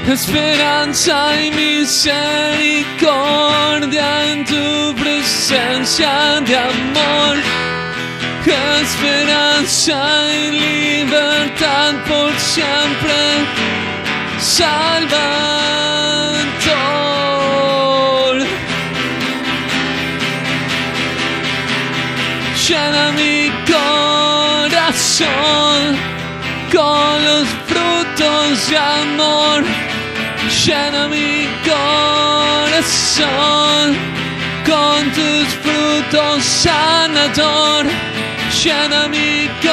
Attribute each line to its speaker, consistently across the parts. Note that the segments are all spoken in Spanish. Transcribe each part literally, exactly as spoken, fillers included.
Speaker 1: esperanza y misericordia en tu presencia de amor, esperanza y libertad por siempre, Salvador. Llena mi corazón con los frutos de amor, llena mi corazón con tus frutos sanador, llena mi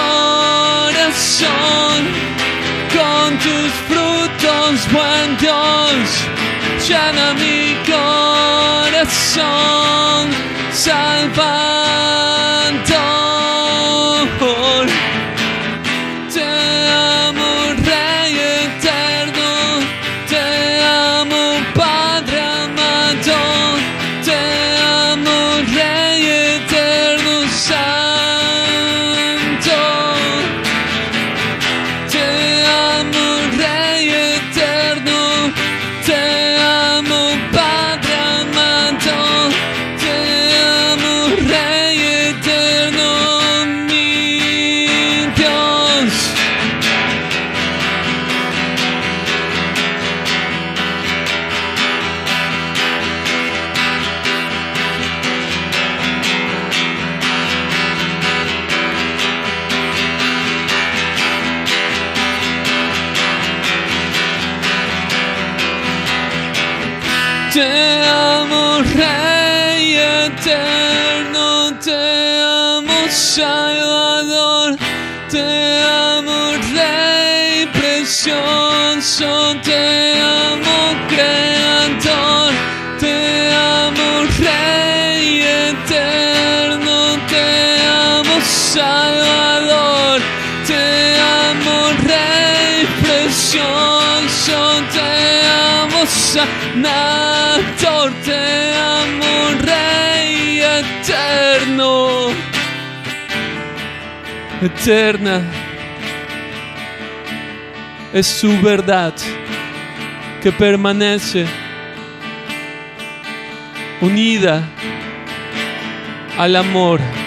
Speaker 1: corazón con tus frutos, buen Dios, llena mi corazón, Salvador. Te amo, Rey eterno, te amo, Padre amado, te amo, Rey eterno, Santo. Te amo, Rey eterno, te amo, Padre amado, te amo, Rey eterno, mi Dios. Te amo, Rey eterno, te amo, Salvador, te amo, Rey precioso, te amo, Creador, te amo, Rey eterno, te amo, Salvador, te amo, Rey precioso, te amo, Sanador, te amo, Rey eterno. Eterna es su verdad que permanece unida al amor